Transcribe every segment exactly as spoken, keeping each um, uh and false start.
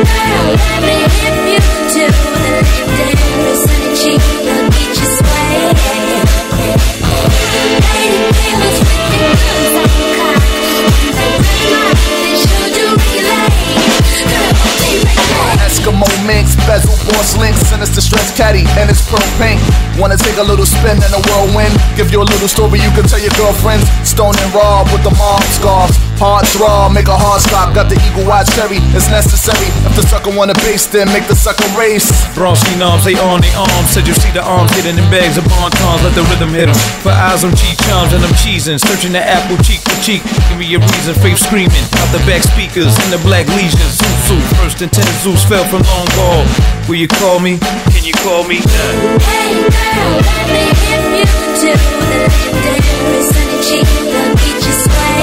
girl, let me hip you to the legendary Sunny Cheek. You'll get you sway. Lady killers with the guns on cock. When they touch my head, they sure do regulate. Girl, they regulate. Eskimo minks, bezel, boss links, sinister stress caddy, and it's pearl pink. Wanna take a little spin in a whirlwind? Give you a little story you can tell your girlfriends. Stone and raw with the mob scarves. Hard draw, make a hard stop. Got the eagle eye cherry, it's necessary. If the sucker wanna base, then make the sucker race. Bronski noms, they on they arms. Said you see the arms hidden in bags of bontons. Let the rhythm hit 'em. For eyes on cheek charms and I'm cheesing. Searching the apple cheek to cheek. Give me a reason, faith screaming. Out the back speakers in the black legions. Zeus, Zeus, first and ten Zeus fell from long ball. Will you call me? Can you call me? Hey girl, let me hip you to the legendary Sunny Cheek. You'll get you sway.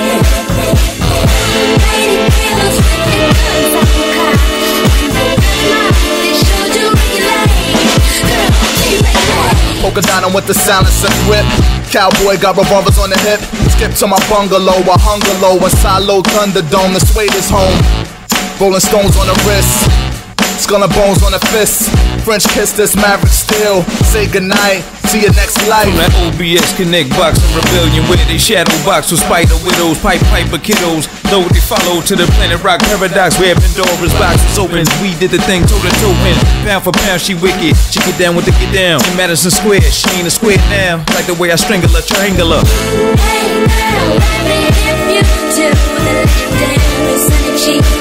Lady killers with the guns on cock. When they touch my head, they sure do regulate. Girl, they regulate. Polka dotting with the silence and whip. Cowboy got revolvers on the hip. Skip to my bungalow, a hunger low. Inside low Thunderdome, the suede is home. Rolling stones on the wrist. Skull and bones on the fist. French kiss this maverick still. Say goodnight, see you next life. From that O B X Connect box of rebellion, where they shadow box with spider widows, pipe piper kiddos. Though they follow to the planet rock paradox, where Pandora's box is open. We did the thing toe to toe win. Pound for pound, she wicked. She get down with the get down. In Madison Square, she ain't a square now. Like the way I strangle her, triangular. Hey girl, let me hip you to the legendary Sunny Cheek.